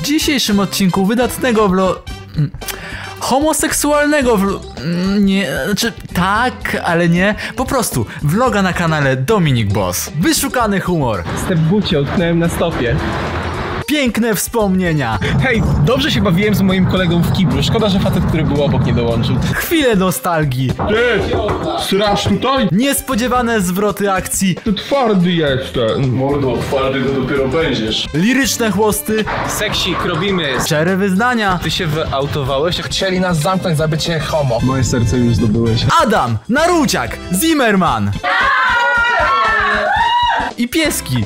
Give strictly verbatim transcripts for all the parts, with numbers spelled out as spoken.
dzisiejszym odcinku wydatnego vlo... homoseksualnego vlo... Nie, znaczy tak, ale nie. Po prostu vloga na kanale Dominik Boss. Wyszukany humor. Step bucie utknąłem na stopie. Piękne wspomnienia. Hej, dobrze się bawiłem z moim kolegą w kiblu. Szkoda, że facet, który był obok, nie dołączył. Chwile nostalgii. Ty, srasz tutaj? Niespodziewane zwroty akcji. Ty twardy jestem. Mordo, twardy to dopiero będziesz. Liryczne chłosty. Seksik, robimy. Szczere wyznania. Ty się wyautowałeś? Chcieli nas zamknąć za bycie homo. Moje serce już zdobyłeś. Adam, Naruciak, Zimmerman. I pieski.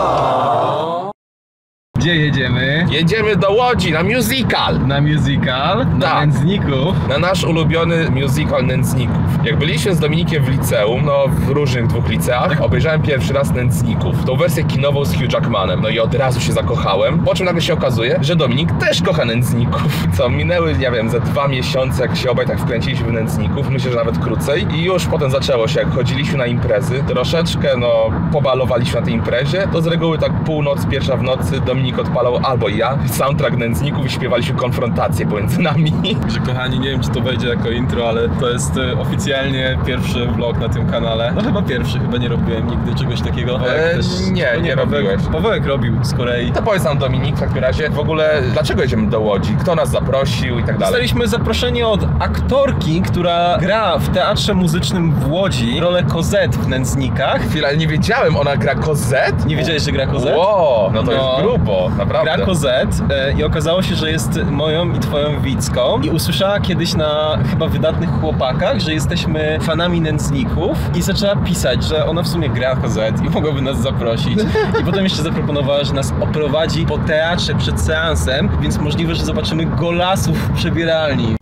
Gdzie jedziemy? Jedziemy do Łodzi na musical. Na musical? Na Tak. Nędzników? Na nasz ulubiony musical Nędzników. Jak byliśmy z Dominikiem w liceum, no w różnych dwóch liceach, obejrzałem pierwszy raz Nędzników. Tą wersję kinową z Hugh Jackmanem. No i od razu się zakochałem. Po czym nagle się okazuje, że Dominik też kocha Nędzników. Co minęły, nie wiem, ze dwa miesiące, jak się obaj tak wkręciliśmy w Nędzników. Myślę, że nawet krócej. I już potem zaczęło się, jak chodziliśmy na imprezy. Troszeczkę, no, pobalowaliśmy na tej imprezie. To z reguły tak północ, pierwsza w nocy Dominik odpalał albo ja soundtrack Nędzników i śpiewaliśmy konfrontację pomiędzy nami. Że kochani, nie wiem, czy to wejdzie jako intro, ale to jest e, oficjalnie pierwszy vlog na tym kanale. No chyba pierwszy, chyba nie robiłem nigdy czegoś takiego. Eee, też, nie, no nie Pawełek, robiłeś. Pawełek robił z Korei. To powiedz nam, Dominik, w takim razie w ogóle dlaczego jedziemy do Łodzi? Kto nas zaprosił i tak dalej? Dostaliśmy zaproszenie od aktorki, która gra w teatrze muzycznym w Łodzi rolę Cosette w Nędznikach. Chwila, ale nie wiedziałem, ona gra Cosette? Nie wiedziałeś, że gra Cosette? Wow, no to No. jest grubo, naprawdę. Gra Cosette e, i okazało się, że jest moją i twoją widzką i usłyszała kiedyś na chyba Wydatnych Chłopakach, że jesteśmy fanami Nędzników i zaczęła pisać, że ona w sumie gra Cosette i mogłaby nas zaprosić. I potem jeszcze zaproponowała, że nas oprowadzi po teatrze przed seansem, więc możliwe, że zobaczymy golasów w przebieralni.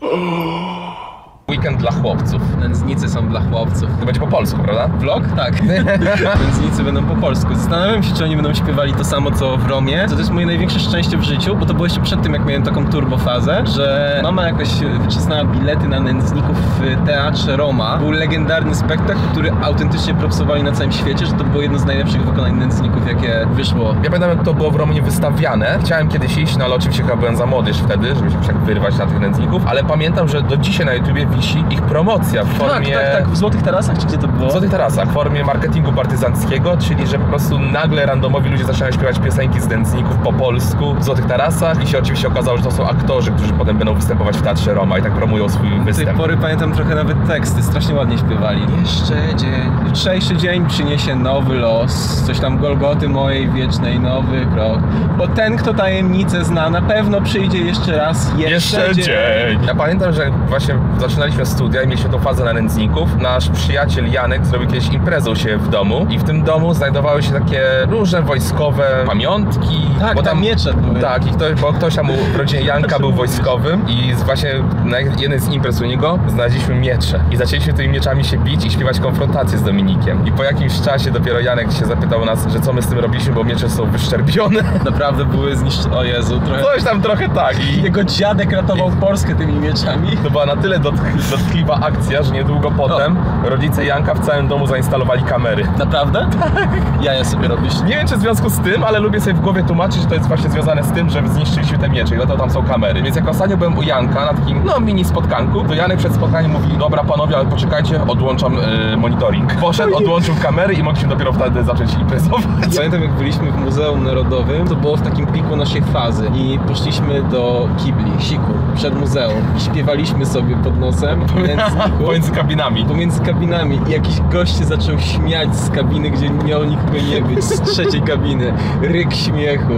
Weekend dla chłopców. Nędznicy są dla chłopców. To będzie po polsku, prawda? Vlog? Tak. Nędznicy będą po polsku. Zastanawiam się, czy oni będą śpiewali to samo, co w Romie. To jest moje największe szczęście w życiu, bo to było jeszcze przed tym, jak miałem taką turbofazę, że mama jakoś wycisnęła bilety na Nędzników w teatrze Roma. Był legendarny spektakl, który autentycznie propsowali na całym świecie, że to było jedno z najlepszych wykonań Nędzników, jakie wyszło. Ja pamiętam, jak to było w Romie wystawiane. Chciałem kiedyś iść, no ale oczywiście chyba byłem za młody już wtedy, żeby się tak wyrwać na tych Nędzników, ale pamiętam, że do dzisiaj na YouTubie wisi ich promocja w formie... Tak, tak, tak, w Złotych Tarasach, czy gdzie to było? W Złotych Tarasach, w formie marketingu partyzanckiego, czyli że po prostu nagle randomowi ludzie zaczynają śpiewać piosenki z Nędzników po polsku w Złotych Tarasach i się oczywiście okazało, że to są aktorzy, którzy potem będą występować w Teatrze Roma i tak promują swój Do tej występ. pory pamiętam trochę nawet teksty, strasznie ładnie śpiewali. Jeszcze dzień, jutrzejszy dzień przyniesie nowy los, coś tam Golgoty mojej wiecznej, nowy krok. Bo ten, kto tajemnicę zna, na pewno przyjdzie jeszcze raz, jeszcze, Jeszcze dzień. Ja pamiętam, że właśnie zaczynaliśmy studia i mieliśmy tą fazę na Nędzników. Nasz przyjaciel Janek zrobił kiedyś imprezę u siebie w domu i w tym domu znajdowały się takie różne wojskowe pamiątki. Tak, bo tam miecze były. Tak, i ktoś, bo ktoś tam w rodzinie Janka był wojskowym i z- właśnie na jednej z imprez u niego znaleźliśmy miecze. I zaczęliśmy tymi mieczami się bić i śpiewać konfrontację z Dominikiem. I po jakimś czasie dopiero Janek się zapytał nas, że co my z tym robiliśmy, bo miecze są wyszczerbione. Naprawdę były zniszczone. O Jezu, trochę. Coś tam trochę tak. I Jego dziadek ratował Polskę tymi mieczami. to była na tyle dotkli- dotkliwa akcja, że niedługo potem rodzice Janka w całym domu zainstalowali kamery. Naprawdę? Tak. Jaja sobie robisz. Nie wiem, czy w związku z tym, ale lubię sobie w głowie tłumaczyć, że to jest właśnie związane z tym, że zniszczyliśmy te miecze i dlatego tam są kamery. Więc jak ostatnio byłem u Janka na takim, no, mini spotkanku, to Janek przed spotkaniem mówi: dobra panowie, ale poczekajcie, odłączam yy, monitoring. Poszedł, odłączył kamery i mogliśmy dopiero wtedy zacząć imprezować. Pamiętam, jak byliśmy w Muzeum Narodowym, to było w takim piku naszej fazy i poszliśmy do kibli, siku, przed muzeum i śpiewaliśmy sobie pod nosem w Nędzniku, Pomiędzy kabinami. pomiędzy kabinami i jakiś gość się zaczął śmiać z kabiny, gdzie miało nikogo nie być, z trzeciej kabiny. Ryk śmiechu.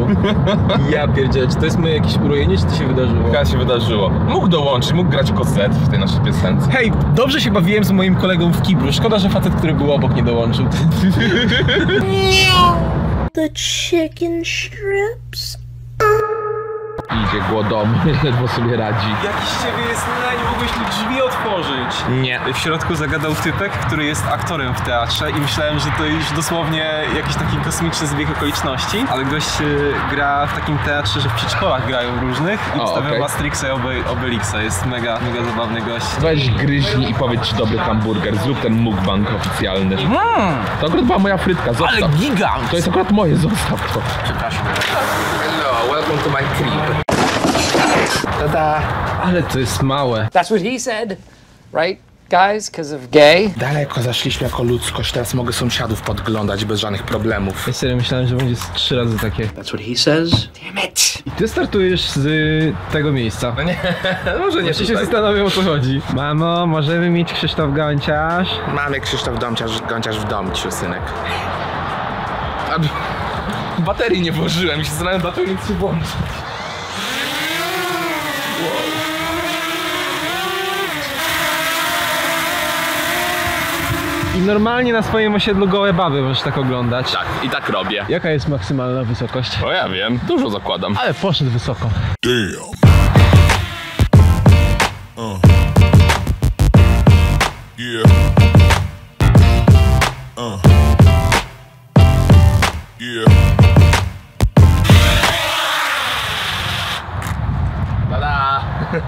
Ja pierdzielę, czy to jest moje jakieś urojenie, czy to się wydarzyło? Jak się wydarzyło. Mógł dołączyć, mógł grać Cosette w tej naszej piosence. Hej, dobrze się bawiłem z moim kolegą w kiblu. Szkoda, że facet, który był obok, nie dołączył. The chicken strips. Idzie głodomy, ledwo sobie radzi. Jakiś z ciebie jest na nie mogłeś tu drzwi otworzyć. Nie. W środku zagadał typek, który jest aktorem w teatrze i myślałem, że to już dosłownie jakiś taki kosmiczny zbieg okoliczności, ale gość y, gra w takim teatrze, że w przedszkolach grają różnych i O, ustawiał okej. Asterix i Obe- Obelixa. Jest mega, mega zabawny gość. Weź gryźnij i powiedz ci dobry hamburger. Zrób ten mukbang oficjalny. To akurat była moja frytka, zostaw. Ale gigant! To jest akurat moje, zostaw to. Przepraszam. Hello, welcome to my crib. Tada! Ale to jest małe. That's what he said, right, guys? Because of gay. Daleko zaszliśmy jako ludzkość, teraz mogę sąsiadów podglądać bez żadnych problemów. Ja serio myślałem, że będzie z trzy razy takie. That's what he says. Damn it. I ty startujesz z y, tego miejsca. No nie, może nie Jeszcze się tutaj. zastanawiam, o co chodzi. Mamo, możemy mieć Krzysztof Gąciarz? Mamy Krzysztof Gąciarz, Gąciarz w domciu, synek. A, baterii nie włożyłem i się zastanawiam, dlaczego nic się włączy. I normalnie na swoim osiedlu gołe baby możesz tak oglądać. Tak, i tak robię. Jaka jest maksymalna wysokość? O ja wiem, dużo zakładam. Ale poszedł wysoko. Damn. Uh. Yeah. Uh. Yeah. Tada!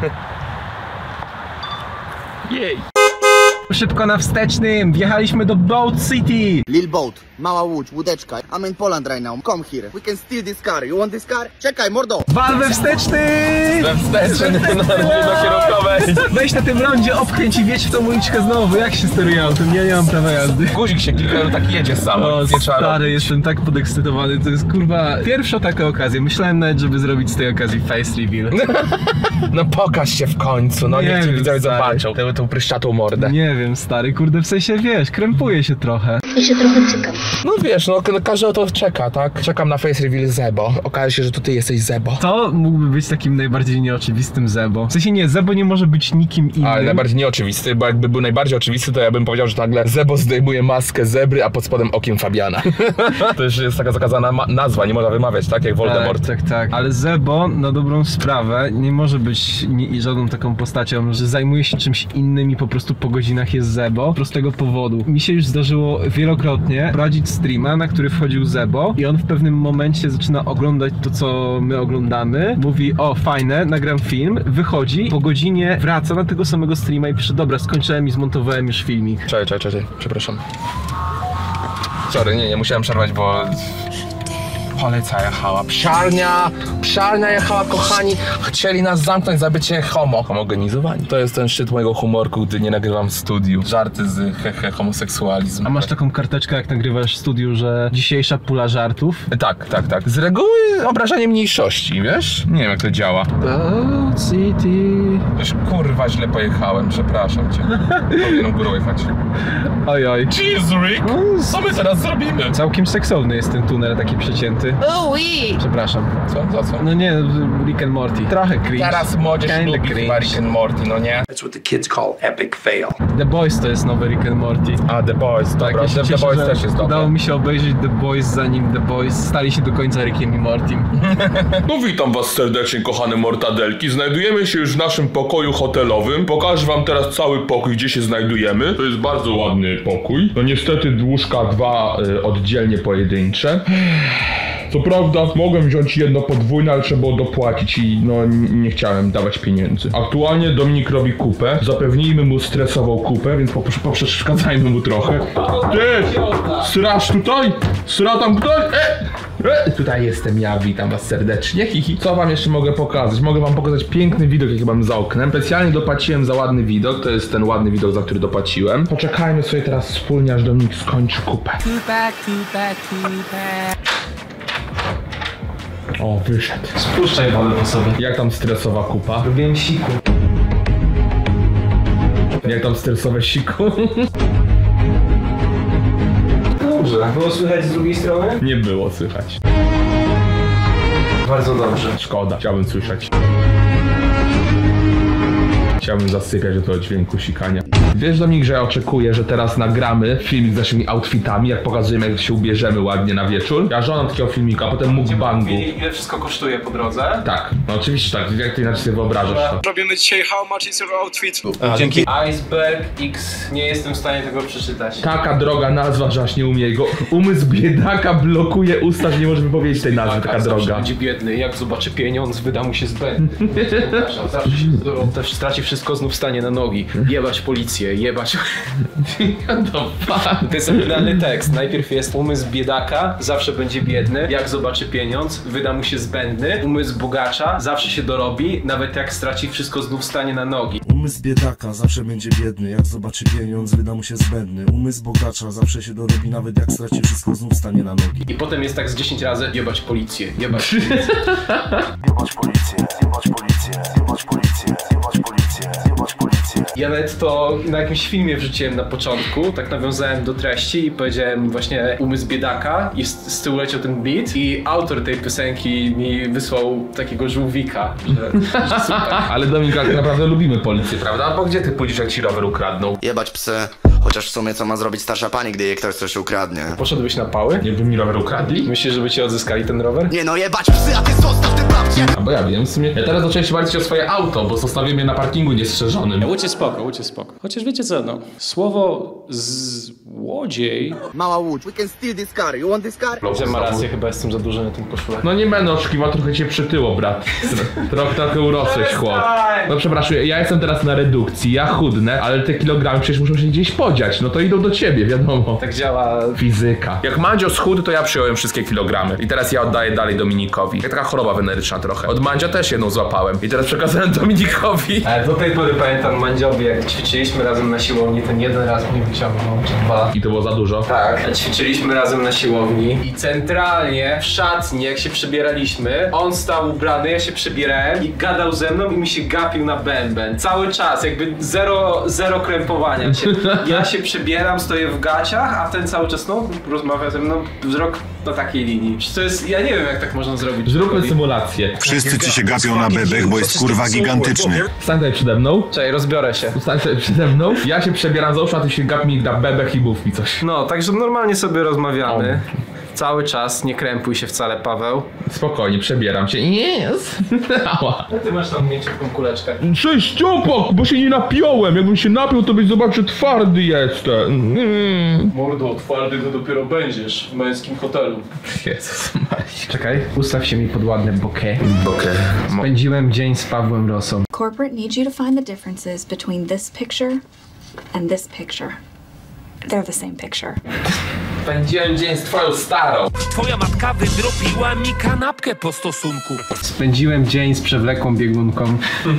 Jej! Szybko na wstecznym, wjechaliśmy do Boat City. Lil Boat, mała łódź, łódeczka. I'm in Poland right now. Come here. We can steal this car. You want this car? Czekaj, mordo! Wal we wsteczny! We wsteczny, na kierunkowej. Weź na tym rondzie, obkręć i wjedź w tą uliczkę znowu. Jak się steruje autem? Ja nie mam prawa jazdy. Guzik się kilka, tak jedzie sam. O stary, jestem tak podekscytowany. To jest kurwa pierwsza taka okazja. Myślałem nawet, żeby zrobić z tej okazji face reveal. No pokaż się w końcu, no Nie niech cię wiem, widzowie stary. zobaczą. Tę, tą pryszczatą mordę. Nie wiem, stary, kurde, w sensie wiesz, krępuje się trochę. Ja się trochę cykam. No wiesz, no ka- każdy o to czeka, tak? Czekam na face reveal Zebo. Okaże się, że to ty jesteś Zebo. To mógłby być takim najbardziej nieoczywistym Zebo. W sensie nie, Zebo nie może być nikim innym. Ale najbardziej nieoczywisty, bo jakby był najbardziej oczywisty, to ja bym powiedział, że nagle Zebo zdejmuje maskę zebry, a pod spodem okiem Fabiana. To już jest taka zakazana ma- nazwa, nie można wymawiać, tak? Jak Voldemort. Tak, tak, tak. Ale Zebo na dobrą sprawę nie może być ni- żadną taką postacią, że zajmuje się czymś innym i po prostu po godzinach jest Zebo. Z prostego powodu. Mi się już zdarzyło wielokrotnie prowadzić streama, na który wchodził Zebo i on w pewnym momencie zaczyna oglądać to, co my oglądamy. Mówi, o fajne, nagram film, wychodzi, po godzinie wraca na tego samego streama i pisze, dobra, skończyłem i zmontowałem już filmik. Czekaj, czekaj, czekaj, przepraszam. Sorry, nie, nie musiałem przerwać, bo... Policja jechała, psiarnia, psiarnia jechała, kochani. Chcieli nas zamknąć za bycie homo. Homogenizowani. To jest ten szczyt mojego humorku, gdy nie nagrywam w studiu. Żarty z hehe, homoseksualizm. A masz taką karteczkę, jak nagrywasz w studiu, że dzisiejsza pula żartów? Tak, tak, tak. Z reguły obrażanie mniejszości, wiesz? Nie wiem, jak to działa. Boat City. Już kurwa źle pojechałem, przepraszam cię. Powinienem górą jechać. Oj, oj. Jeez, Rick! Co my teraz zrobimy? Całkiem seksowny jest ten tunel taki przecięty. Przepraszam. Co? Za co? No nie, Rick and Morty. Trochę cringe. Teraz młodzież Kinda lubi chyba Rick and Morty, no nie? That's what the kids call epic fail. The Boys to jest nowy Rick and Morty. A, The Boys, dobra. ja się The, The cieszę, Boys że też jest dobry. udało mi się obejrzeć The Boys, zanim The Boys stali się do końca Rickiem i Mortym. No witam was serdecznie, kochane mortadelki. Znajdujemy się już w naszym pokoju hotelowym. Pokażę wam teraz cały pokój, gdzie się znajdujemy. To jest bardzo ładny pokój. No niestety łóżka dwa y, oddzielnie pojedyncze. Co prawda mogłem wziąć jedno podwójne, ale trzeba było dopłacić i no n- nie chciałem dawać pieniędzy. Aktualnie Dominik robi kupę. Zapewnijmy mu stresową kupę, więc poprze- poprzeszkadzajmy mu trochę. Ty! Srasz tutaj? Sra tam ktoś? E! E! Tutaj jestem ja, witam was serdecznie. Hihi. Co wam jeszcze mogę pokazać? Mogę wam pokazać piękny widok, jaki mam za oknem. Specjalnie dopłaciłem za ładny widok. To jest ten ładny widok, za który dopłaciłem. Poczekajmy sobie teraz wspólnie, aż Dominik skończy kupę. O, wyszedł. Spuszczaj wodę po sobie. Jak tam stresowa kupa? Robiłem siku. Jak tam stresowe siku? Dobrze. Było słychać z drugiej strony? Nie było słychać. Bardzo dobrze. Szkoda, chciałbym słyszeć. Chciałbym zasypiać do tego dźwięku sikania. Wiesz, Dominik, że ja oczekuję, że teraz nagramy filmik z naszymi outfitami, jak pokazujemy, jak się ubierzemy ładnie na wieczór. Ja żądam takiego filmika, a potem mukbangu. Ile wszystko kosztuje po drodze? Tak, no oczywiście tak, jak ty inaczej sobie wyobrażasz to. Robimy dzisiaj How much is your outfit? Dzięki. Iceberg X. Nie jestem w stanie tego przeczytać. Taka droga nazwa, że aż nie umie jego. Umysł biedaka blokuje usta, że nie może wypowiedzieć tej nazwy, taka droga. Będzie biedny, jak zobaczy pieniądz, wyda mu się zbędny. Przepraszam, zawsze się też straci wszystko. wszystko znów stanie na nogi. Jebać policję, jebać... No, To jest oryginalny tekst. Najpierw jest umysł biedaka, zawsze będzie biedny. Jak zobaczy pieniądz, wyda mu się zbędny. Umysł bogacza, zawsze się dorobi, nawet jak straci wszystko, znów stanie na nogi. Umysł biedaka zawsze będzie biedny, jak zobaczy pieniądz, wyda mu się zbędny. Umysł bogacza zawsze się dorobi, nawet jak straci wszystko, znów stanie na nogi. I potem jest tak z dziesięć razy jebać policję, jebać policję. Jebać policję, jebać policję, jebać policję, jebać policję, jebać policję. Ja nawet to na jakimś filmie wrzuciłem na początku, tak nawiązałem do treści i powiedziałem właśnie umysł biedaka i z, z tyłu leciał ten beat i autor tej piosenki mi wysłał takiego żółwika, że, że super. Ale Dominik, tak naprawdę lubimy policję, prawda? Bo gdzie ty pójdziesz, jak ci rower ukradną? Jebać psy. Chociaż w sumie co ma zrobić starsza pani, gdy jej ktoś coś ukradnie? Poszedłbyś na pały? Nie by mi rower ukradli? Myślisz, żeby ci odzyskali ten rower? Nie no, jebać psy, a ty zostaw te babcie! A bo ja wiem, w sumie. Ja teraz zacząłem się martwić o swoje auto, bo zostawiłem je na parkingu niestrzeżonym. Łódź jest spoko, Łódź jest spoko. Chociaż wiecie co, no, słowo złodziej... Mała Łódź, we can steal this car. You want this car? Że ma rację, chyba jestem za duży na tym koszule. No nie będę oszukiwał, trochę cię przytyło, brat. Trochę, trochę urosłeś, chłop. No przepraszam, ja jestem teraz na redukcji, ja chudnę, ale te kilogramy przecież muszą się gdzieś podziać, no to idą do ciebie, wiadomo. Tak działa Fizyka. Jak Mandzio schudł, to ja przyjąłem wszystkie kilogramy. I teraz ja oddaję dalej Dominikowi. Jak taka choroba weneryczna trochę. Od Mandzia też jedną złapałem. I teraz przekazałem Dominikowi. Ale do tej pory pamiętam Mandziowi, jak ćwiczyliśmy razem na siłowni, ten jeden raz mnie wyciągnął, czy dwa. I to było za dużo? Tak. Ćwiczyliśmy razem na siłowni i centralnie w szatni, jak się przebieraliśmy, on stał ubrany, ja się przebierałem i gadał ze mną i mi się gapił na bęben. Cały czas, jakby zero, zero krępowania. Ja się przebieram, stoję w gaciach, a ten cały czas, no, rozmawia ze mną, wzrok na takiej linii. To jest, ja nie wiem, jak tak można zrobić. Zróbmy symulację. Wszyscy ci się gapią na bebech, bo jest kurwa gigantyczny. Stań tutaj przede mną. Czekaj, rozbiorę się. Stań sobie przede mną. Ja się przebieram za uszy, a ty się gap mi na bebech i mów mi coś. No, także normalnie sobie rozmawiamy. Cały czas, nie krępuj się wcale, Paweł. Spokojnie, przebieram się. Yes. Ała. Ty masz tam mięciutką kuleczkę. Cześć, Ciopak, bo się nie napiąłem. Jakbym się napiął, to byś zobaczył, twardy jestem. Mm. Mordo, twardy to dopiero będziesz w męskim hotelu. Jezus Maria. Czekaj, ustaw się mi pod ładne bokeh. Bokeh. Spędziłem dzień z Pawłem Rosą. Corporate needs you to find the differences between this picture and this picture. They're the same picture. Spędziłem dzień z twoją starą. Twoja matka wydropiła mi kanapkę po stosunku. Spędziłem dzień z przewlekłą biegunką.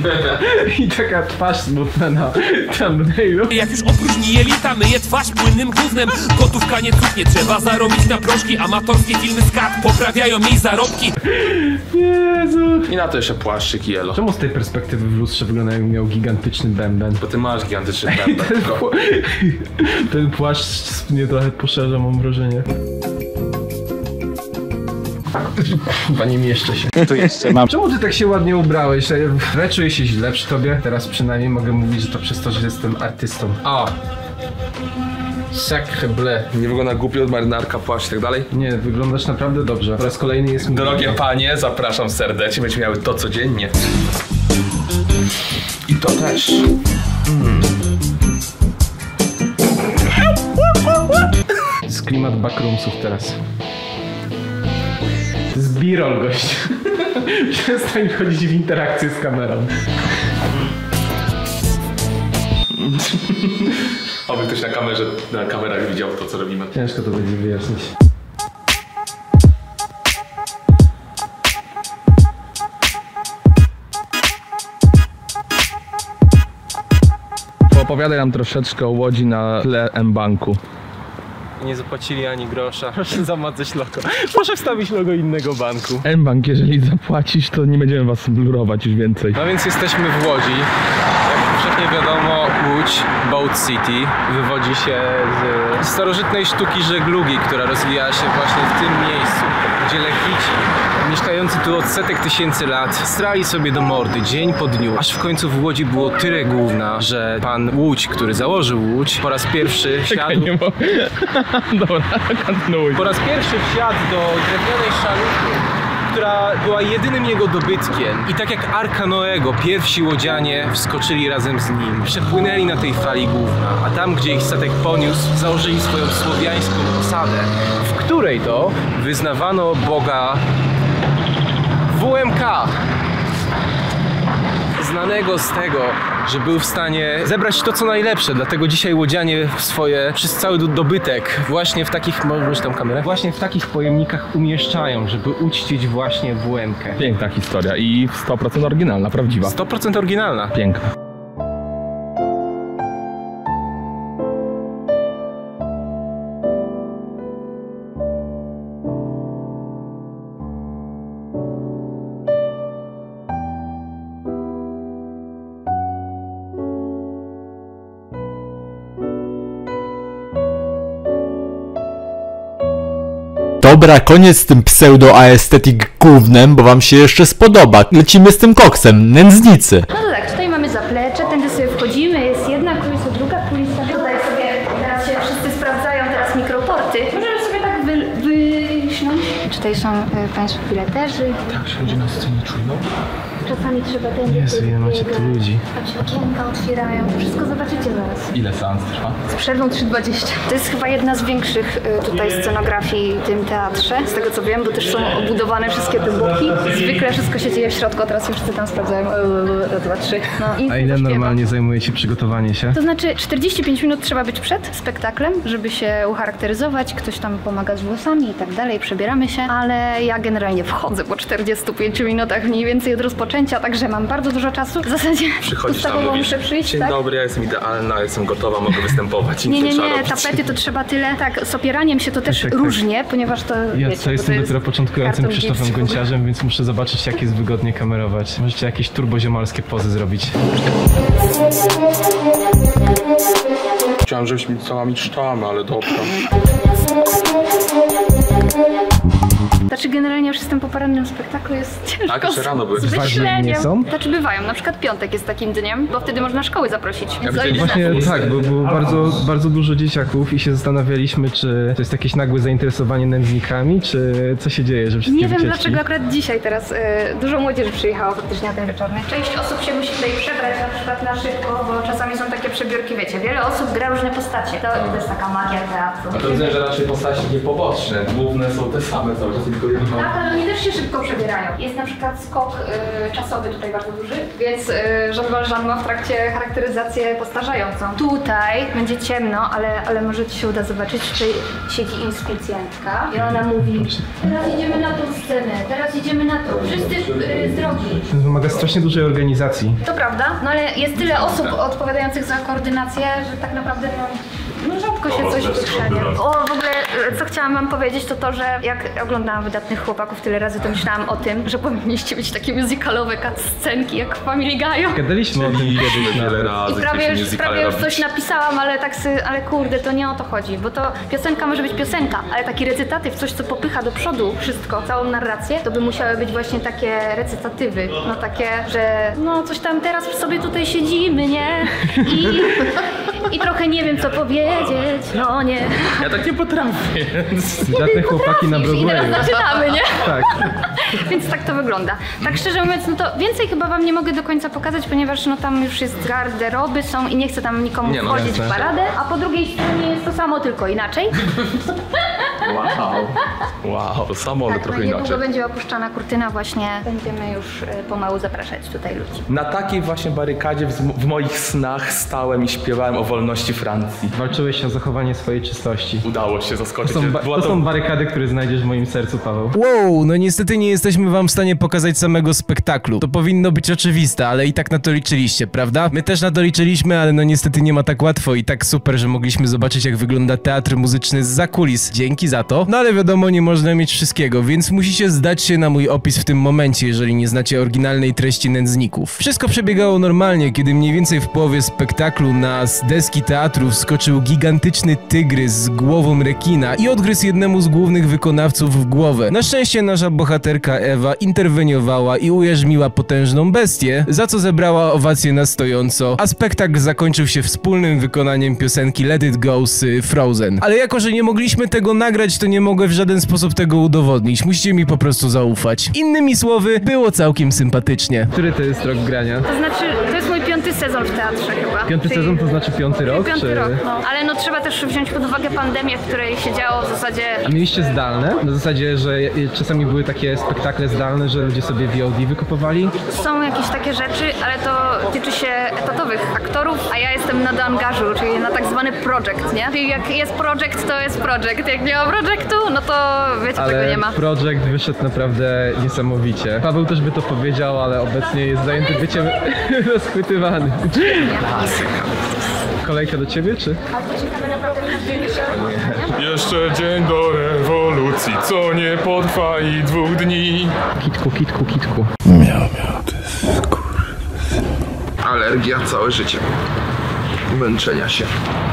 I taka twarz smutna na thumbnailu. Jak już opróżni jelita, myje twarz płynnym gównem. Gotówka nie cuchnie, trzeba zarobić na proszki. Amatorskie filmy z kat poprawiają jej zarobki. Jezu. I na to jeszcze płaszczyk jelo. Czemu z tej perspektywy w lustrze wygląda, jakby miał gigantyczny bęben? Bo ty masz gigantyczny bęben. ten, pł ten płaszcz mnie trochę poszerza, mam wrażenie. Chyba nie mieszczę się. Tu jeszcze mam. Czemu ty tak się ładnie ubrałeś? Ja czuję się źle przy tobie. Teraz przynajmniej mogę mówić, że to przez to, że jestem artystą. O! Sacre bleu. Nie wygląda głupio od marynarka, płaszcz i tak dalej? Nie, wyglądasz naprawdę dobrze. Po raz kolejny jest mi... Drogie panie, zapraszam serdecznie. Będziemy miały to codziennie. I to też. Mm. Z klimat backroomsów teraz. To jest b-roll, gość. Przestań wchodzić w interakcję z kamerą. Oby ktoś na kamerze, na kamerach widział to, co robimy. Ciężko to będzie wyjaśnić. Poopowiadaj nam troszeczkę o Łodzi na tle M-Banku. Nie zapłacili ani grosza. Proszę zamazać logo. Proszę wstawić logo innego banku. M-Bank, jeżeli zapłacisz, to nie będziemy was blurować już więcej. No więc jesteśmy w Łodzi. Jak powszechnie wiadomo, Łódź, Boat City, wywodzi się z starożytnej sztuki żeglugi, która rozwijała się właśnie w tym miejscu, gdzie Lechici, mieszkający tu od setek tysięcy lat, strali sobie do mordy dzień po dniu, aż w końcu w Łodzi było tyle główna, że pan Łódź, który założył Łódź, po raz pierwszy wsiadł... nie mogę. Dobra, kontynuuj. Po raz pierwszy wsiadł do drewnianej szalupy, która była jedynym jego dobytkiem. I tak jak Arka Noego, pierwsi łodzianie wskoczyli razem z nim. Przepłynęli na tej fali główna, a tam, gdzie ich statek poniósł, założyli swoją słowiańską osadę, w której to wyznawano Boga W M K. znanego z tego, że był w stanie zebrać to co najlepsze, dlatego dzisiaj łodzianie swoje, przez cały dobytek właśnie w takich, możesz tam kamerę? Właśnie w takich pojemnikach umieszczają, żeby uczcić właśnie W M-kę. Piękna historia i sto procent oryginalna, prawdziwa. sto procent oryginalna. Piękna. Dobra, koniec z tym pseudo-aesthetic gównem, bo wam się jeszcze spodoba. Lecimy z tym koksem, nędznicy. No to tak, tutaj mamy zaplecze, tędy sobie wchodzimy, jest jedna kulisa, druga kulisa. Tutaj sobie teraz się wszyscy sprawdzają, teraz mikroporty. Możemy sobie tak wy, wyśnąć. Tutaj są y, państwo fileterzy. Tak, że ludzie na scenie czują. Czasami trzeba tędy. Jezu, ile macie tu ludzi. Patrzcie, okienka otwierają, wszystko zobaczycie zaraz. Ile seans trwa? Z przerwą trzy dwadzieścia. To jest chyba jedna z większych y, tutaj scenografii w tym teatrze, z tego co wiem, bo też są obudowane wszystkie te boki. Zwykle wszystko się dzieje w środku, a teraz już wszyscy tam sprawdzają. Raz, dwa, trzy. No, i a ile normalnie zajmuje ci przygotowanie się? To znaczy czterdzieści pięć minut trzeba być przed spektaklem, żeby się ucharakteryzować, ktoś tam pomaga z włosami i tak dalej, przebieramy się, ale ja generalnie wchodzę po czterdziestu pięciu minutach mniej więcej od rozpoczęcia, także mam bardzo dużo czasu. W zasadzie przychodzisz tam, mówisz, muszę przyjść, dzień tak? dobry, ja jestem idealna, jestem gotowa, mogę występować. Nie, nie, nie, tapety to trzeba tyle. Tak, z opieraniem się to też tak, tak, różnie, tak. Ponieważ to, ja wiecie, to jestem to dopiero początkującym Krzysztofem Gonciarzem, więc muszę zobaczyć, jak jest wygodnie kamerować. Możecie jakieś turboziomalskie pozy zrobić. Chciałem, żebyś mi całymi cztami, ale dobra. Znaczy generalnie już jestem po porannym spektaklu, jest ciężko tak, jeszcze rano były. z myśleniem. Nie są? Znaczy bywają, na przykład piątek jest takim dniem, bo wtedy można szkoły zaprosić. Ja właśnie tak, bo było bardzo, bardzo dużo dzieciaków i się zastanawialiśmy, czy to jest jakieś nagłe zainteresowanie nędznikami, czy co się dzieje, że wszystkie Nie wiem wycieczki... dlaczego akurat dzisiaj teraz y, dużo młodzieży przyjechało faktycznie na ten wieczorny. Część osób się musi tutaj przebrać na przykład na szybko, bo czasami są takie przebiórki, wiecie, wiele osób gra różne postacie. To, to jest taka magia teatru. A to rozumiem, że raczej postacie nie poboczne, główne są te same cały czas, tylko jedno. Tak, ale oni też się szybko przebierają. Jest na przykład skok y, czasowy tutaj bardzo duży, więc y, Jean Valjean ma w trakcie charakteryzację postarzającą. Tutaj będzie ciemno, ale, ale może ci się uda zobaczyć, tutaj siedzi inspicjentka i ona mówi: teraz idziemy na tą scenę, teraz idziemy na to, wszyscy y, z drogi. To wymaga strasznie dużej organizacji. To prawda, no ale jest tyle osób odpowiadających za koordynację, że tak naprawdę no, no rzadko się coś wykrzenia. O, w ogóle co chciałam wam powiedzieć, to to, że jak oglądałam Wydatnych Chłopaków tyle razy, to myślałam o tym, że powinniście mieć takie musicalowe cutscenki jak w Family Guy'u. Gadaliśmy o tym kiedyś wiele razy. I prawie już, prawie już coś napisałam, ale tak sy, ale kurde, to nie o to chodzi, bo to piosenka może być piosenka, ale taki recytatyw, coś co popycha do przodu wszystko, całą narrację, to by musiały być właśnie takie recytatywy, no takie, że no coś tam teraz sobie tutaj siedzimy, nie? I, i trochę nie wiem co powiedzieć, no nie. Ja tak nie potrafię. Wydatne chłopaki na Broadwayu. I teraz zaczynamy, nie? Tak. Więc tak to wygląda. Tak szczerze mówiąc, no to więcej chyba wam nie mogę do końca pokazać, ponieważ no tam już jest garderoby są i nie chcę tam nikomu nie, no, wchodzić jasne. w paradę, a po drugiej stronie jest to samo, tylko inaczej. Wow. Wow, to samo, ale Tak, trochę no niedługo inaczej. będzie opuszczana kurtyna, właśnie będziemy już e, pomału zapraszać tutaj ludzi. Na takiej właśnie barykadzie w, w moich snach stałem i śpiewałem o wolności Francji. Walczyłeś o zachowanie swojej czystości. Udało się zaskoczyć. To są, ba- Była to to... są barykady, które znajdziesz w moim sercu, Paweł. Wow, no niestety nie jesteśmy wam w stanie pokazać samego spektaklu. To powinno być oczywiste, ale i tak na to liczyliście, prawda? My też na to liczyliśmy, ale no niestety nie ma tak łatwo i tak super, że mogliśmy zobaczyć, jak wygląda teatr muzyczny zza kulis. Dzięki za to. No ale wiadomo, nie można mieć wszystkiego, więc musicie zdać się na mój opis w tym momencie, jeżeli nie znacie oryginalnej treści Nędzników. Wszystko przebiegało normalnie, kiedy mniej więcej w połowie spektaklu na z deski teatru wskoczył gigantyczny tygrys z głową rekina i odgryzł jednemu z głównych wykonawców w głowę. Na szczęście nasza bohaterka Ewa interweniowała i ujarzmiła potężną bestię, za co zebrała owację na stojąco, a spektakl zakończył się wspólnym wykonaniem piosenki Let It Go z Frozen. Ale jako, że nie mogliśmy tego nagrać, to nie mogę w żaden sposób tego udowodnić. Musicie mi po prostu zaufać. Innymi słowy, było całkiem sympatycznie. Który to jest rok grania? To znaczy, to jest mój piąty piąty sezon w teatrze chyba. Piąty Ty... sezon to znaczy piąty rok? Piąty czy... rok, no. Ale no trzeba też wziąć pod uwagę pandemię, w której się działo w zasadzie... A mieliście zdalne? Na zasadzie, że czasami były takie spektakle zdalne, że ludzie sobie V O D wykupowali? Są jakieś takie rzeczy, ale to tyczy się etatowych aktorów, a ja jestem na doangażu, czyli na tak zwany project, nie? Czyli jak jest project, to jest project. Jak nie ma projectu, no to wiecie, ale tego nie ma. project wyszedł naprawdę niesamowicie. Paweł też by to powiedział, ale obecnie jest zajęty byciem rozchwytywany. Kolejka do ciebie, czy? Jeszcze dzień do rewolucji, co nie potrwa i dwóch dni. Kitku, kitku, kitku. Miał, miał, to jest kur... Alergia całe życie. Męczenia się.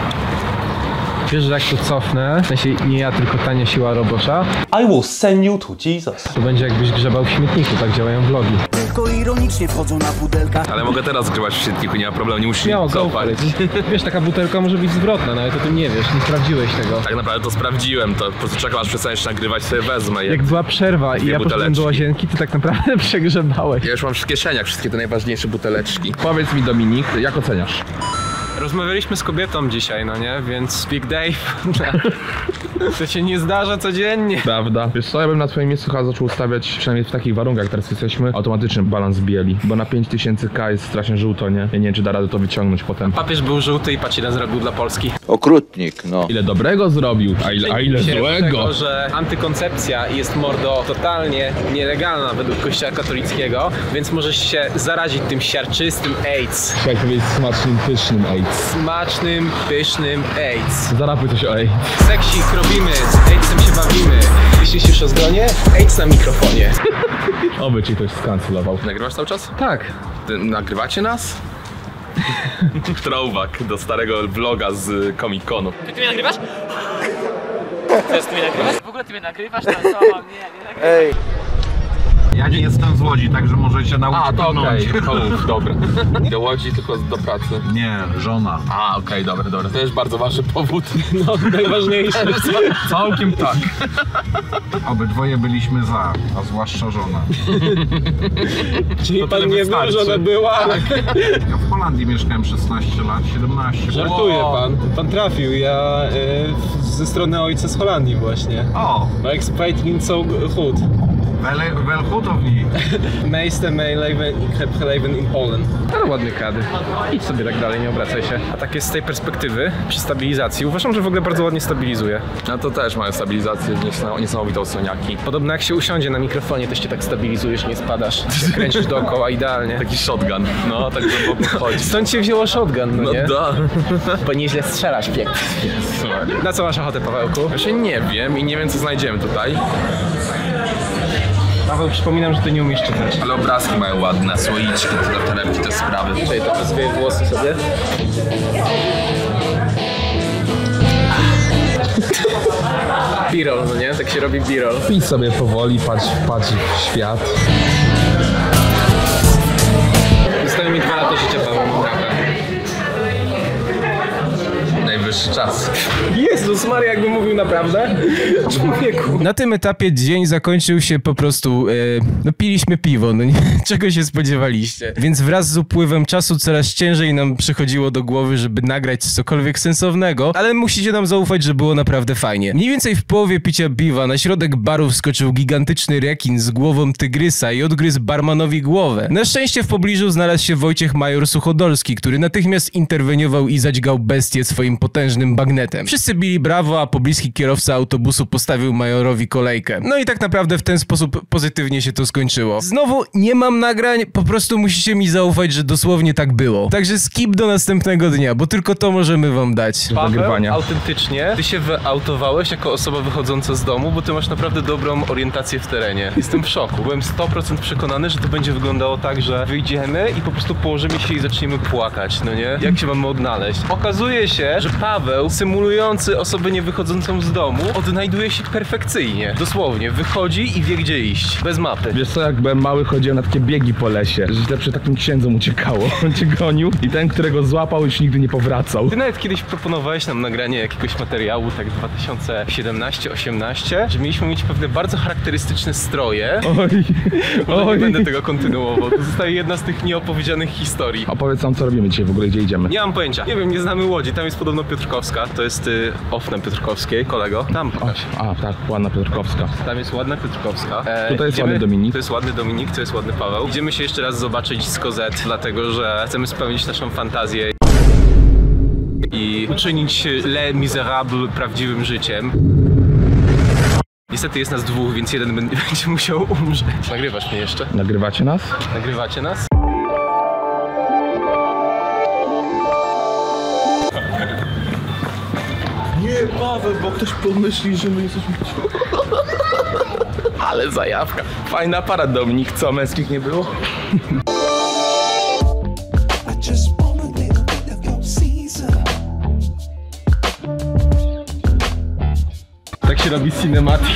Wiesz, że jak to cofnę, w sensie nie ja, tylko tania siła robocza, I will send you to Jesus. To będzie jakbyś grzebał w śmietniku, tak działają vlogi. Tylko ironicznie wchodzą na pudelka. Ale mogę teraz grzebać w śmietniku, nie ma problemu, nie musisz Miało cofać. Wiesz, taka butelka może być zwrotna, nawet o tym nie wiesz, nie sprawdziłeś tego. Tak naprawdę to sprawdziłem, to po prostu czekam aż przestaniesz nagrywać, sobie wezmę je. Jak była przerwa i ja poszedłem do łazienki, to tak naprawdę przegrzebałeś. Ja już mam w kieszeniach wszystkie te najważniejsze buteleczki. Powiedz mi, Dominik, jak oceniasz? Rozmawialiśmy z kobietą dzisiaj, no nie? Więc Big Dave, to się nie zdarza codziennie. Prawda. Wiesz co, ja bym na twoim miejscu chyba zaczął ustawiać, przynajmniej w takich warunkach, jak teraz jesteśmy, automatyczny balans bieli. Bo na pięć tysięcy K jest strasznie żółto, nie? Ja nie wiem, czy da radę to wyciągnąć potem. Papież był żółty i patrz ile zrobił dla Polski. Okrutnik, no. Ile dobrego zrobił, a ile, a ile złego. Tego, że antykoncepcja jest, mordo, totalnie nielegalna według Kościoła katolickiego, więc możesz się zarazić tym siarczystym AIDS. Chciałeś powiedzieć smacznym, pysznym AIDS. Smacznym, pysznym AIDS. Zarapuj coś o AIDS. Seksik robimy, z AIDSem się bawimy. Myślisz już o zgonie? AIDS na mikrofonie. Oby ci ktoś skancelował. Nagrywasz cały czas? Tak. Ty, nagrywacie nas? Throwback do starego vloga z Comic-Conu. Ty, ty mnie nagrywasz? Teraz ty mnie nagrywasz? W ogóle ty mnie nagrywasz? Tak, co? Nie, nie nagrywaj. Ej. Ja nie jestem z Łodzi, także może się nauczyć. A, to okej, okay. Dobra. Do Łodzi tylko do pracy. Nie, żona. A, okej, okay, dobra, dobra. To jest bardzo ważny powód. No, najważniejszy. Całkiem tak. Obydwoje byliśmy za, a zwłaszcza żona. Czyli pan nie wie, że ona była? Tak. Ja w Holandii mieszkałem szesnaście lat, siedemnaście. Żartuje pan. Pan trafił. Ja y, ze strony ojca z Holandii właśnie. O! Maar ik spreek niet zo goed. Wel, wel goed of niet? Meeste mijn leven, ik heb geleven in Polen. Ale ładny kadr. Idź sobie tak dalej, nie obracaj się. A tak jest z tej perspektywy, przy stabilizacji. Uważam, że w ogóle bardzo ładnie stabilizuje. No to też mają stabilizację, niesamowitą soniaki. Podobno jak się usiądzie na mikrofonie, to się tak stabilizujesz, nie spadasz. Się kręcisz dookoła idealnie. Taki shotgun. No, tak głęboko chodzi. Stąd się wzięło shotgun, no, no nie? da. Bo nieźle strzelasz pięknie. Yes. Na co masz ochotę, Pawełku? Właśnie nie wiem i nie wiem, co znajdziemy tutaj. Paweł, przypominam, że ty nie umiesz czytać. Ale obrazki mają ładne, słoiczki, te torebki, te sprawy. Tutaj to rozwieję włosy sobie. B-roll, no nie? Tak się robi B-roll. Idź sobie powoli, patrz, patrz w świat. Zostały mi dwa lata życia, Paweł. Najwyższy czas. Jezus Maria, jakbym mówił naprawdę. Człowieku. Na tym etapie dzień zakończył się po prostu, e, no piliśmy piwo, no nie, czego się spodziewaliście. Więc wraz z upływem czasu coraz ciężej nam przychodziło do głowy, żeby nagrać cokolwiek sensownego, ale musicie nam zaufać, że było naprawdę fajnie. Mniej więcej w połowie picia piwa na środek baru wskoczył gigantyczny rekin z głową tygrysa i odgryzł barmanowi głowę. Na szczęście w pobliżu znalazł się Wojciech Major Suchodolski, który natychmiast interweniował i zadźgał bestię swoim potężnym bagnetem. Wszyscy bili brawo, a pobliski kierowca autobusu postawił Majorowi kolejkę. No i tak naprawdę w ten sposób pozytywnie się to skończyło. Znowu nie mam nagrań, po prostu musicie mi zaufać, że dosłownie tak było. Także skip do następnego dnia, bo tylko to możemy wam dać. Paweł, autentycznie, ty się wyautowałeś jako osoba wychodząca z domu, bo ty masz naprawdę dobrą orientację w terenie. Jestem w szoku. Byłem sto procent przekonany, że to będzie wyglądało tak, że wyjdziemy i po prostu położymy się i zaczniemy płakać, no nie? Jak się mamy odnaleźć? Okazuje się, że Paweł Paweł, symulujący osobę niewychodzącą z domu, odnajduje się perfekcyjnie. Dosłownie, wychodzi i wie gdzie iść, bez mapy. Wiesz co, jak byłem mały, chodziłem na takie biegi po lesie, że źle przy takim księdzom uciekało. On cię gonił i ten, którego złapał, już nigdy nie powracał. Ty nawet kiedyś proponowałeś nam nagranie jakiegoś materiału, tak dwa tysiące siedemnaście osiemnaście, że mieliśmy mieć pewne bardzo charakterystyczne stroje. Oj, Może oj. nie będę tego kontynuował, to zostaje jedna z tych nieopowiedzianych historii. Opowiedz nam, co robimy dzisiaj w ogóle, gdzie idziemy. Nie mam pojęcia. Nie wiem, nie znamy Łodzi. Tam jest podobno Piotrkowska. To jest y, Ofna Piotrkowskiej, kolego. Tam pokaż. A, tak, ładna Piotrkowska. Tam jest ładna Piotrkowska. E, Tutaj jest idziemy, ładny Dominik. To jest ładny Dominik, to jest ładny Paweł. Idziemy się jeszcze raz zobaczyć z Cosette, dlatego że chcemy spełnić naszą fantazję i uczynić Les Miserables prawdziwym życiem. Niestety jest nas dwóch, więc jeden będzie musiał umrzeć. Nagrywasz mnie jeszcze? Nagrywacie nas? Nagrywacie nas? Nie, Paweł, bo ktoś pomyśli, że my jesteśmy... Ale zajawka. Fajny aparat, Dominik. Co, męskich nie było? Tak się robi cinematic.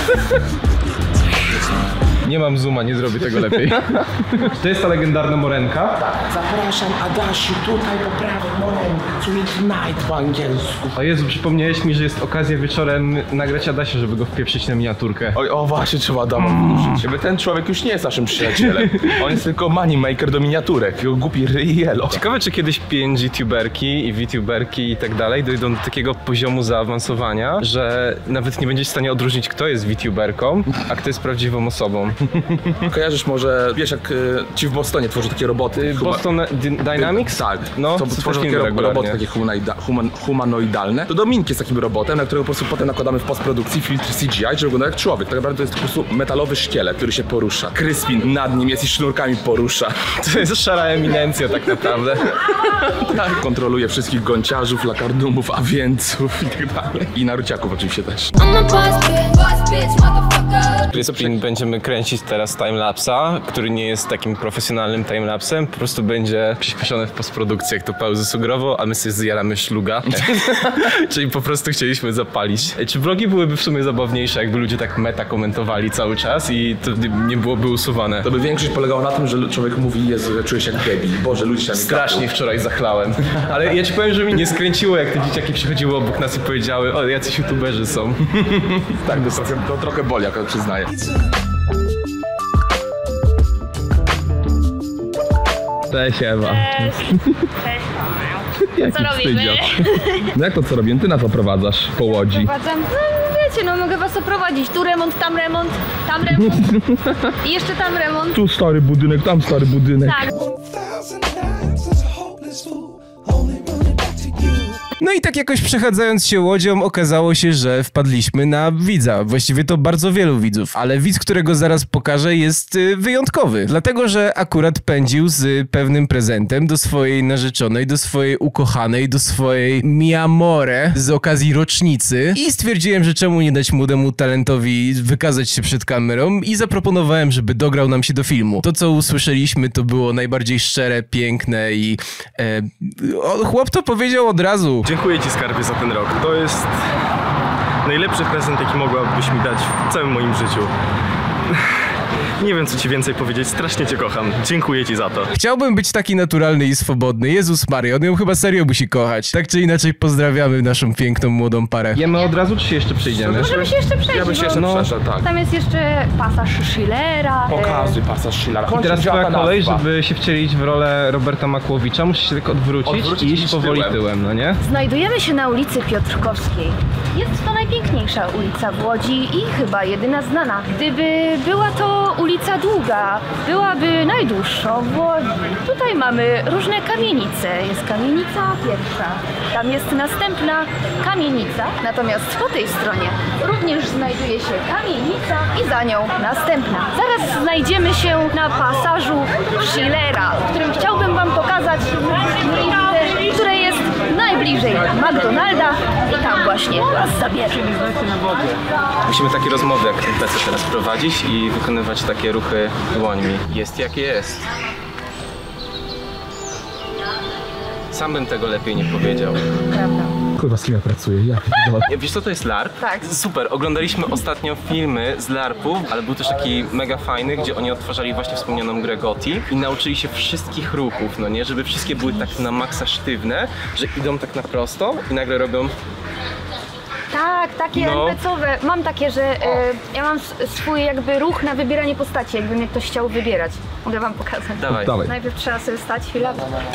Nie mam zooma, nie zrobię tego lepiej. To jest ta legendarna morenka? Tak. Zapraszam Adasiu tutaj po prawej, Morenka, to midnight po angielsku. O Jezu, przypomniałeś mi, że jest okazja wieczorem nagrać Adasia, żeby go wpieprzyć na miniaturkę. Oj, o właśnie, trzeba Adama wyruszyć. Jakby ten człowiek już nie jest naszym przyjacielem. On jest tylko moneymaker do miniaturek. Jego głupi ryj jelo. Ciekawe, czy kiedyś P N G tuberki i VTuberki i tak dalej dojdą do takiego poziomu zaawansowania, że nawet nie będziesz w stanie odróżnić, kto jest VTuberką, a kto jest prawdziwą osobą. Kojarzysz może, wiesz jak y, ci w Bostonie tworzą takie roboty? Boston Dynamics? Tak, no, to tworzą takie ro roboty takie humanoida human humanoidalne. To Dominik jest takim robotem, na którego po prostu potem nakładamy w postprodukcji filtr C G I, żeby wyglądał jak człowiek. Tak naprawdę to jest po prostu metalowy szkielet, który się porusza. Crispin nad nim jest i sznurkami porusza. To jest szara eminencja tak naprawdę. Tak, kontroluje wszystkich gąciarzów, lakardumów, awienców i tak dalej. I naruciaków oczywiście też. Crispin będziemy kręcić teraz timelapsa, który nie jest takim profesjonalnym timelapsem, po prostu będzie przyspieszony w postprodukcji, jak to Paweł zasugerował, a my sobie zjaramy szluga. Czyli po prostu chcieliśmy zapalić. Czy vlogi byłyby w sumie zabawniejsze, jakby ludzie tak meta komentowali cały czas i to nie byłoby usuwane? To by większość polegało na tym, że człowiek mówi: Jezu, ja czuję się jak debil, Boże, ludzie się strasznie wczoraj zachlałem. Ale ja ci powiem, że mi nie skręciło, jak te dzieciaki przychodziły obok nas i powiedziały: o, jacyś youtuberzy są. Tak, to trochę, to trochę boli, jak przyznaję. Cześć Ewa. Cześć. Cześć. Co robimy? No jak to co robimy? Ty nas oprowadzasz po Łodzi. Prowadzam. No wiecie, no mogę was oprowadzić. Tu remont, tam remont, tam remont i jeszcze tam remont. Tu stary budynek, tam stary budynek. Tak. No i tak jakoś przechadzając się Łodzią okazało się, że wpadliśmy na widza. Właściwie to bardzo wielu widzów, ale widz, którego zaraz pokażę, jest y, wyjątkowy. Dlatego, że akurat pędził z pewnym prezentem do swojej narzeczonej, do swojej ukochanej, do swojej mi amore z okazji rocznicy i stwierdziłem, że czemu nie dać młodemu talentowi wykazać się przed kamerą i zaproponowałem, żeby dograł nam się do filmu. To, co usłyszeliśmy, to było najbardziej szczere, piękne i e, o, chłop to powiedział od razu. Dziękuję ci, skarbie, za ten rok. To jest najlepszy prezent, jaki mogłabyś mi dać w całym moim życiu. Nie wiem, co ci więcej powiedzieć, strasznie cię kocham. Dziękuję ci za to. Chciałbym być taki naturalny i swobodny. Jezus Maria, on ją chyba serio musi kochać. Tak czy inaczej pozdrawiamy naszą piękną, młodą parę. Jemy od razu, czy się jeszcze przejdziemy? Możemy się jeszcze przejść, Ja bym się jeszcze bo przeszedł, tak. tam jest jeszcze pasaż Schillera. Pokazuj pasaż Schillera. I teraz twoja kolej, żeby się wcielić w rolę Roberta Makłowicza, musisz się tylko odwrócić, Odwrócić i iść iść powoli tyłem. tyłem, no nie? Znajdujemy się na ulicy Piotrkowskiej. Jest to najpiękniejsza ulica w Łodzi i chyba jedyna znana. Gdyby była to ulica długa, byłaby najdłuższą w Łodzi. Tutaj mamy różne kamienice. Jest kamienica pierwsza, tam jest następna kamienica, natomiast po tej stronie również znajduje się kamienica i za nią następna. Zaraz znajdziemy się na pasażu Schillera, w którym chciałbym wam pokazać miejsce, które jest najbliżej McDonalda i tam właśnie was zabierze. Musimy takie rozmowy jak P C teraz prowadzić i wykonywać takie ruchy dłońmi. Jest jak jest. Sam bym tego lepiej nie powiedział. Prawda. Kurwa, z kim ja pracuję? Ja pierdolę. Wiesz co to jest larp? Tak. Super, oglądaliśmy ostatnio filmy z larpów, ale był też taki mega fajny, gdzie oni odtwarzali właśnie wspomnianą grę Goti i nauczyli się wszystkich ruchów, no nie? Żeby wszystkie były tak na maksa sztywne, że idą tak na prosto i nagle robią... Tak, takie No. en pe ce owe. Mam takie, że e, ja mam s- swój jakby ruch na wybieranie postaci, jakby mnie ktoś chciał wybierać. Mogę wam pokazać. Dawaj. Dawaj. Najpierw trzeba sobie stać chwilę.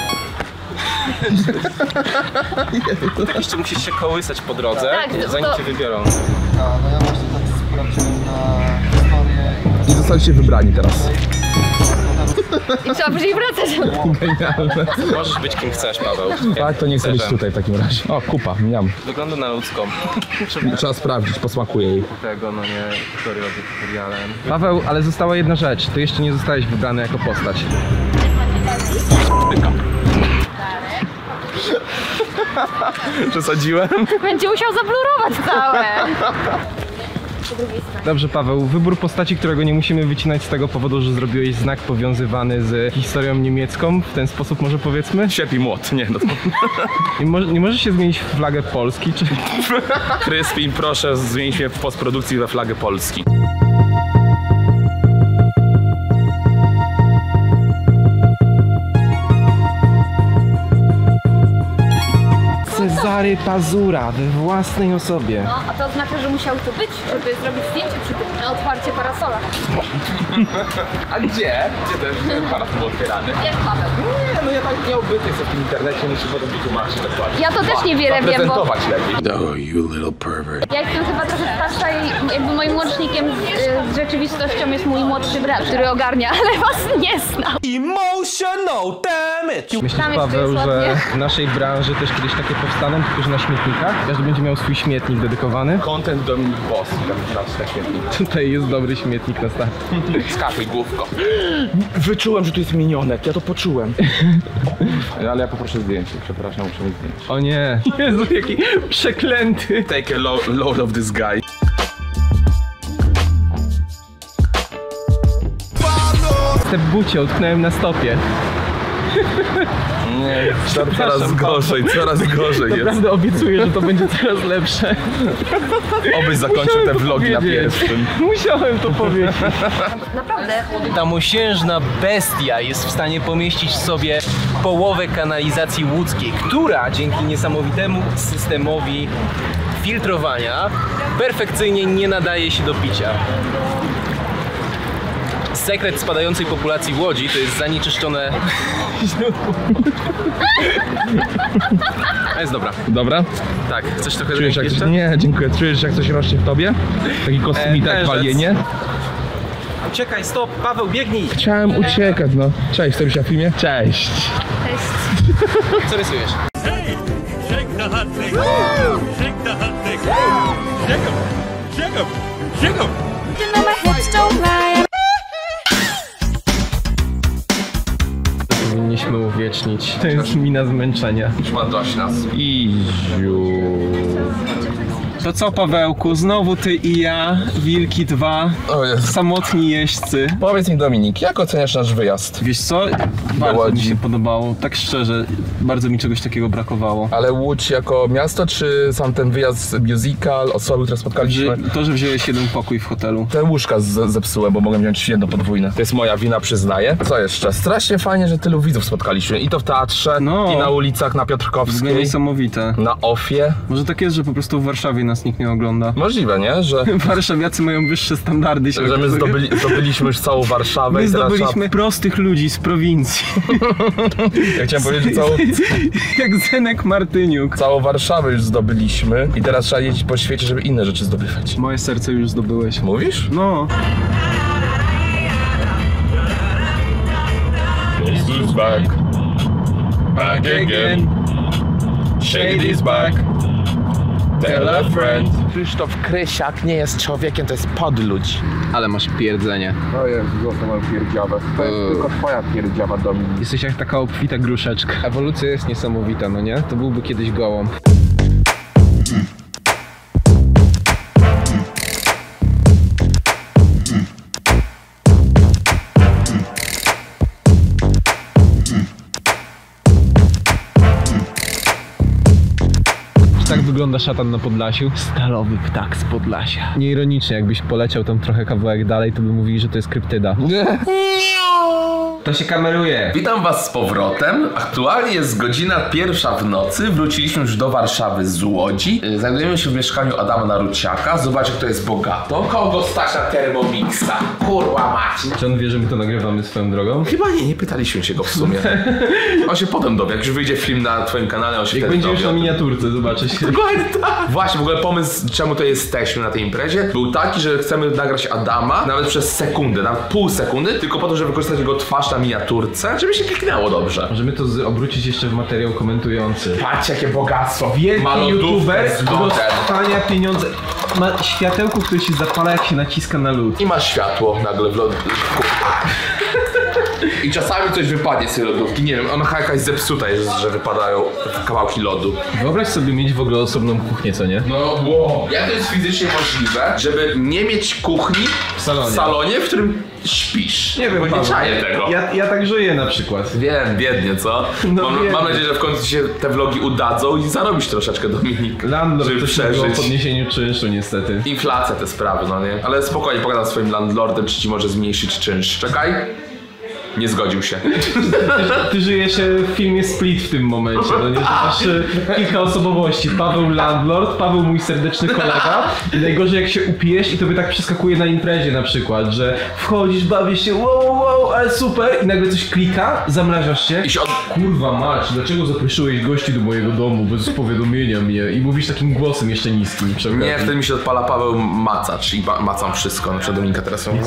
Tak jeszcze musisz się kołysać po drodze, Tak, to- zanim to- cię wybiorą. A, no ja właśnie tak sprawdziłem na historię I zostaliście wybrani teraz. I trzeba później wracać. Genialne. Możesz być kim chcesz, Paweł. Tak, to nie chcę być Cerzem. tutaj w takim razie. O, kupa, miam. Wygląda na ludzką. Trzeba sprawdzić, posmakuje jej. Tego, no nie, historię tutorialem. Paweł, ale została jedna rzecz. Ty jeszcze nie zostałeś wybrany jako postać. Przesadziłem? Będzie musiał zablurować całe. Po drugiej stronie. Dobrze, Paweł, wybór postaci, którego nie musimy wycinać z tego powodu, że zrobiłeś znak powiązywany z historią niemiecką. W ten sposób może powiedzmy? Sierp i młot, nie no. Nie, mo nie możesz się zmienić w flagę Polski, czy... Kryspin, proszę zmienić mnie w postprodukcji we flagę Polski. Cezary Pazura we własnej osobie. No, a to oznacza, że musiał tu być, żeby zrobić zdjęcie przy tym na otwarcie parasola. A gdzie? Gdzie ten parasol był otwierany? Jak Paweł? Nie, no ja tak nie obyty jestem w tym internecie, muszę potem wytłumaczyć dokładnie. Ja to też niewiele wiem, bo Prezentować lepiej. Oh, you little pervert. ja jestem chyba trochę starsza i jakby moim łącznikiem z, y, z rzeczywistością jest mój młodszy brat, który ogarnia, ale was nie znam. Emotional damage! Myślisz, Tam jest Paweł, tu że ładnie. w naszej branży też kiedyś takie powstaną, tylko że na śmietnikach? Każdy będzie miał swój śmietnik dedykowany. Content Dominik Boss, tak świetnie. Tutaj jest dobry śmietnik na start. Skakuj główko. Wyczułem, że tu jest minionek, ja to poczułem. Ale ja poproszę zdjęcie, przepraszam, muszę mieć zdjęcie. O nie, Jezu, jaki przeklęty. Take a lo load of this guy. Te bucie utknąłem na stopie. Nie, coraz gorzej, coraz gorzej jest. Naprawdę obiecuję, że to będzie coraz lepsze. Obyś zakończył te vlogi na powiedzieć. pierwszym. Musiałem to powiedzieć. Naprawdę. Ta mosiężna bestia jest w stanie pomieścić w sobie połowę kanalizacji łódzkiej, która dzięki niesamowitemu systemowi filtrowania perfekcyjnie nie nadaje się do picia. Sekret spadającej populacji Łodzi to jest zanieczyszczone... A jest dobra. Dobra? Tak, chcesz trochę Czujesz jak jeszcze? coś... Nie, dziękuję. Czujesz jak coś rośnie w tobie? Taki kosmita jak tężec. palenie? Uciekaj, stop, Paweł, biegnij! Chciałem uciekać, no. Cześć, chcesz się w filmie? Cześć. Cześć. Co rysujesz? Shake the hot thing. Shake the hot thing. Shake 'em. Shake 'em. Shake 'em. You know my hips don't lie. Powinniśmy uwiecznić. To jest mina zmęczenia. Trzyma dość nas. Iziu. To co, Pawełku? Znowu ty i ja, wilki dwa, O Jezu. samotni jeźdźcy. Powiedz mi, Dominik, jak oceniasz nasz wyjazd? Wiesz co? Bardzo mi się podobało. Tak szczerze, bardzo mi czegoś takiego brakowało. Ale Łódź jako miasto, czy sam ten wyjazd musical, osoby, które spotkaliśmy? Że, to, że wziąłeś jeden pokój w hotelu. Te łóżka z- zepsułem, bo mogłem wziąć jedno podwójne. To jest moja wina, przyznaję. Co jeszcze? Strasznie fajnie, że tylu widzów spotkaliśmy. I to w teatrze, No. i na ulicach, na To było Piotrkowskiej, niesamowite. na Ofie. Może tak jest, że po prostu w Warszawie nas nikt nie ogląda. Możliwe, nie? Że, Warszawiacy mają wyższe standardy. Się że my okazuje. zdobyli, zdobyliśmy już całą Warszawę. My i teraz zdobyliśmy trzeba- prostych ludzi z prowincji. Ja chciałem powiedzieć, że całą, Jak Zenek Martyniuk. całą Warszawę już zdobyliśmy. I teraz trzeba jeździć po świecie, żeby inne rzeczy zdobywać. Moje serce już zdobyłeś. Mówisz? No. This is back. Back again. Shady is back. Tell a friend. Krzysztof Krysiak nie jest człowiekiem, to jest podludź. Ale masz pierdzenie. To jest złotą moją pierdziawę. To jest tylko twoja pierdziawa, Dominik. Jesteś jak taka obfita gruszeczka. Ewolucja jest niesamowita, no nie? To byłby kiedyś gołąb. wygląda szatan na Podlasiu? Stalowy ptak z Podlasia. Nieironicznie, jakbyś poleciał tam trochę kawałek dalej, to by mówili, że to jest kryptyda. To się kameruje. Witam was z powrotem. Aktualnie jest godzina pierwsza w nocy. Wróciliśmy już do Warszawy z Łodzi. Znajdujemy się w mieszkaniu Adama Naruciaka. Zobaczcie, kto jest bogato. Kogo stać na Thermomixa? Kurwa mać. Czy on wie, że my to nagrywamy swoją drogą? Chyba nie, nie pytaliśmy się go w sumie. On się potem dowie. Jak już wyjdzie film na twoim kanale, on się Jak będzie już na miniaturce, zobaczysz. Właśnie, w ogóle pomysł, czemu to jesteśmy na tej imprezie, był taki, że chcemy nagrać Adama nawet przez sekundę, nawet pół sekundy, tylko po to, żeby wykorzystać jego twarz na miniaturce, żeby się kliknęło dobrze. Możemy to obrócić jeszcze w materiał komentujący. Patrzcie, jakie bogactwo. Wielki youtuber dostania pieniądze. Ma światełko, które się zapala, jak się naciska na lód. I ma światło nagle w lodówce. I czasami coś wypadnie z tej lodówki. Nie wiem, ona jakaś zepsuta jest, że wypadają kawałki lodu. Wyobraź sobie mieć w ogóle osobną kuchnię, co nie? No wow. Jak to jest fizycznie możliwe, żeby nie mieć kuchni w salonie, w, salonie, w którym śpisz? Nie wiem, bo nie czaję tego. Ja, ja tak żyję na przykład. Wiem, biednie, co? No mam, mam nadzieję, że w końcu się te vlogi udadzą i zarobisz troszeczkę, Dominik. Landlord żeby też przeżyć. o podniesieniu czynszu niestety. Inflacja te sprawy, no nie? Ale spokojnie, pogadam z swoim landlordem, czy ci może zmniejszyć czynsz. Czekaj. Nie zgodził się. Ty, ty żyjesz w filmie Split w tym momencie, no nie? Że masz kilka osobowości. Paweł landlord, Paweł mój serdeczny kolega. I najgorzej jak się upijesz i tobie tak przeskakuje na imprezie na przykład, że wchodzisz, bawisz się, wow, wow, ale super i nagle coś klika, zamrażasz się. I się od... Kurwa mać, dlaczego zaprosiłeś gości do mojego domu bez powiadomienia mnie? I mówisz takim głosem jeszcze niskim. Nie, wtedy mi się odpala Paweł Macacz i macam wszystko. Na przykład Dominika teraz są...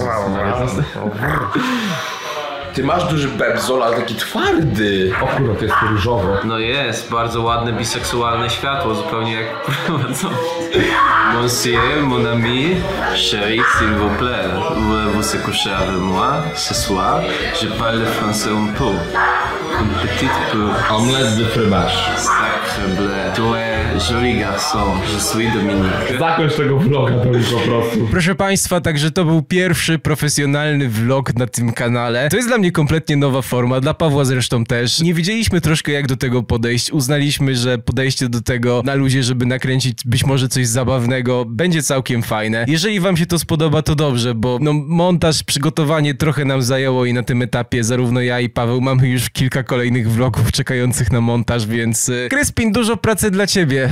Ty masz duży bebzol, ale taki twardy. O kurwa, to jest różowo. No jest, bardzo ładne biseksualne światło, zupełnie jak prowadzą. Monsieur, mon ami, chéri, s'il vous plaît, voulez-vous se coucher avec moi ce soir? Je parle français un peu. Un petit peu. Omelette de fromage. Sacre bleu. Tu es joli garçon, je suis Dominique. Zakończ tego vloga, to już po prostu. Proszę państwa, także to był pierwszy profesjonalny vlog na tym kanale. To jest dla mnie kompletnie nowa forma, dla Pawła zresztą też. Nie wiedzieliśmy troszkę jak do tego podejść. Uznaliśmy, że podejście do tego na luzie, żeby nakręcić być może coś zabawnego, będzie całkiem fajne. Jeżeli wam się to spodoba, to dobrze, bo no montaż, przygotowanie trochę nam zajęło i na tym etapie zarówno ja i Paweł mamy już kilka kolejnych vlogów czekających na montaż, więc y, Kryspin, dużo pracy dla ciebie.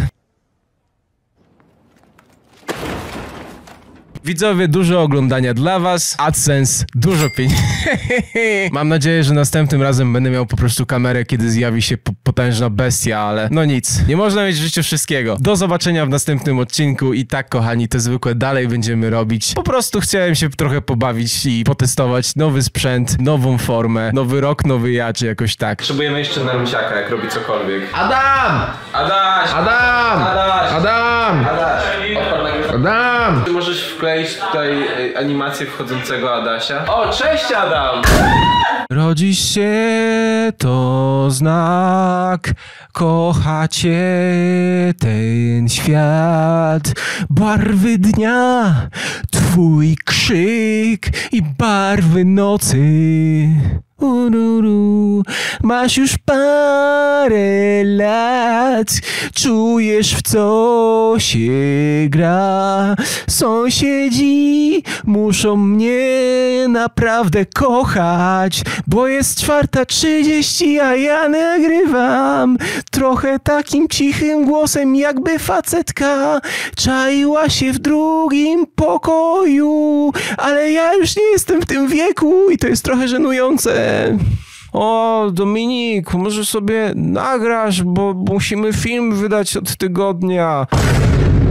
Widzowie, dużo oglądania dla was, AdSense, dużo pieniędzy. Mam nadzieję, że następnym razem będę miał po prostu kamerę, kiedy zjawi się potężna bestia, ale no nic, nie można mieć w życiu wszystkiego. Do zobaczenia w następnym odcinku i tak, kochani, te zwykłe dalej będziemy robić. Po prostu chciałem się trochę pobawić i potestować nowy sprzęt, nową formę, nowy rok, nowy ja, czy jakoś tak. Potrzebujemy jeszcze Naruciaka, jak robi cokolwiek. Adam! Adaś! Adam! Adaś! Adam! Adaś! Adam! Ty możesz wkleić tutaj animację wchodzącego Adasia. O, cześć Adam! Rodzisz się to znak, kochacie ten świat. Barwy dnia, twój krzyk i barwy nocy. Ururu. Masz już parę lat, czujesz w co się gra. Sąsiedzi muszą mnie naprawdę kochać, bo jest czwarta trzydzieści, a ja nagrywam trochę takim cichym głosem, jakby facetka czaiła się w drugim pokoju, ale ja już nie jestem w tym wieku i to jest trochę żenujące. O, Dominik, może sobie nagrasz, bo musimy film wydać od tygodnia.